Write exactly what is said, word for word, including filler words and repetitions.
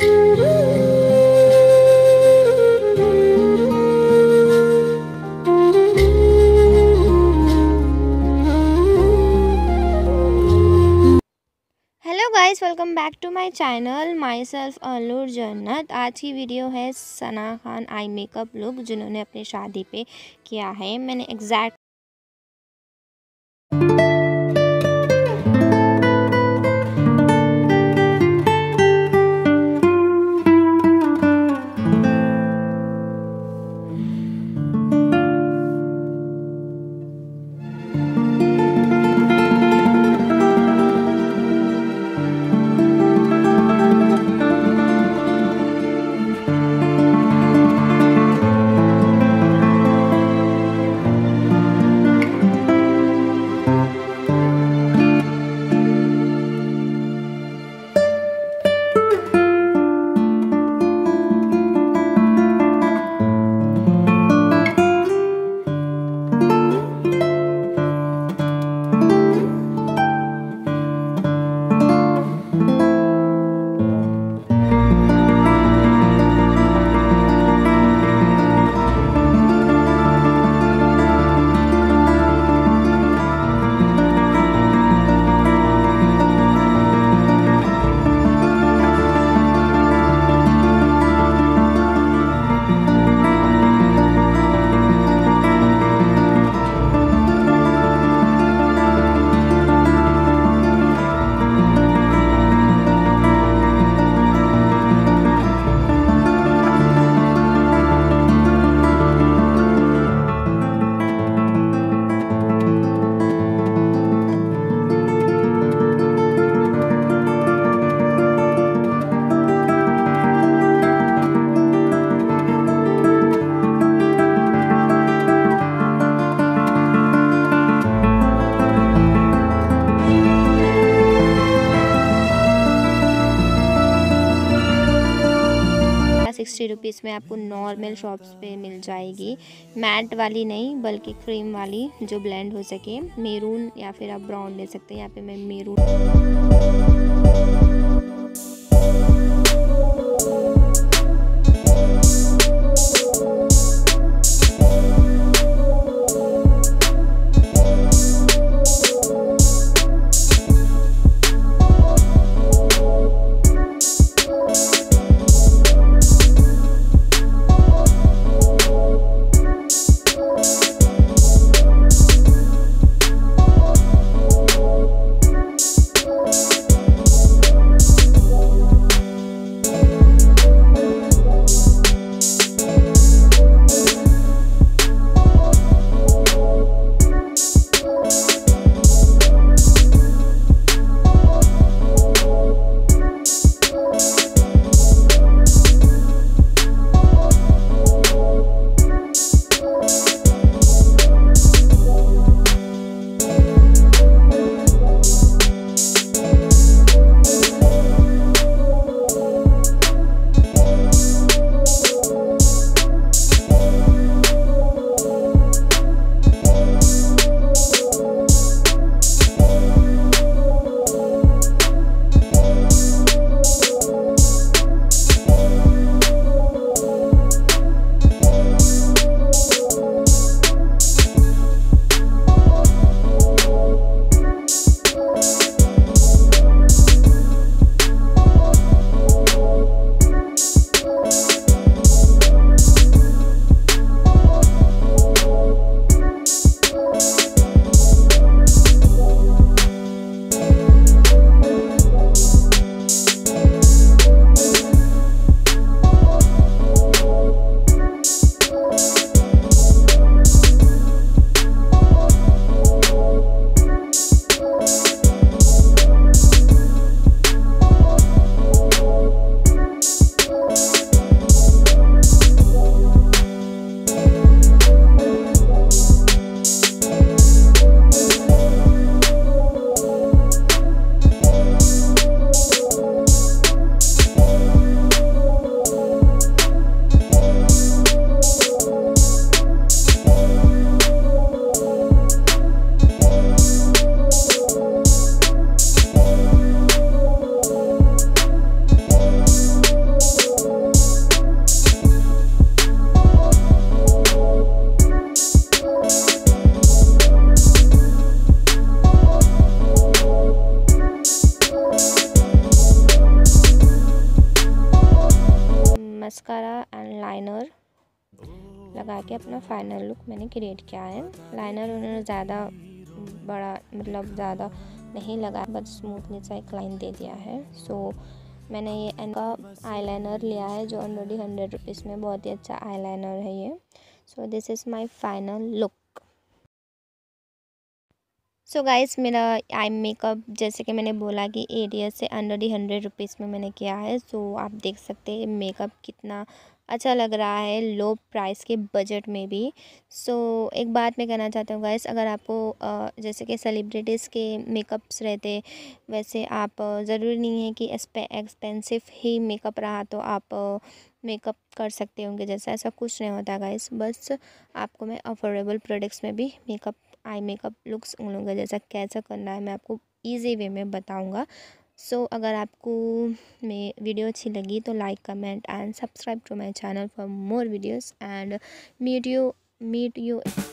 Hello guys, welcome back to my channel. Myself Alur Jannat. आज की video है Sana Khan eye makeup look, जिन्होंने अपनी शादी पे किया है। मैंने एग्जैक्ट सिक्सटी रुपीज़ में आपको नॉर्मल शॉप्स पे मिल जाएगी। मैट वाली नहीं, बल्कि क्रीम वाली, जो ब्लेंड हो सके। मेरून या फिर आप ब्राउन ले सकते हैं। यहाँ पे मैं मेरून मस्कारा एंड लाइनर लगा के अपना फाइनल लुक मैंने क्रिएट किया है। लाइनर उन्होंने ज़्यादा बड़ा मतलब ज़्यादा नहीं लगा, बस स्मूथली सा एक लाइन दे दिया है। सो so, मैंने ये इनका आईलाइनर लिया है जो ऑलरेडी हंड्रेड रुपीज़ में, बहुत ही अच्छा आईलाइनर है ये। So this is my final look. So guys मेरा आई मेकअप जैसे कि मैंने बोला कि एरिया से अंडर दी हंड्रेड रुपीज़ में मैंने किया है। सो so, आप देख सकते हैं मेकअप कितना अच्छा लग रहा है लो प्राइस के बजट में भी। सो so, एक बात मैं कहना चाहती हूँ गाइस, अगर आपको जैसे कि सेलिब्रिटीज़ के मेकअप्स रहते वैसे आप ज़रूरी नहीं है कि एक्सपेंसिव ही मेकअप रहा तो आप मेकअप कर सकते होंगे, जैसा ऐसा कुछ नहीं होता गाइस। बस आपको मैं अफोर्डेबल प्रोडक्ट्स में भी मेकअप आई मेकअप लुक्स उन लोगों का जैसा कैसा करना है मैं आपको इजी वे में बताऊंगा। सो so, अगर आपको मैं वीडियो अच्छी लगी तो like comment and subscribe to my channel for more videos and meet you meet you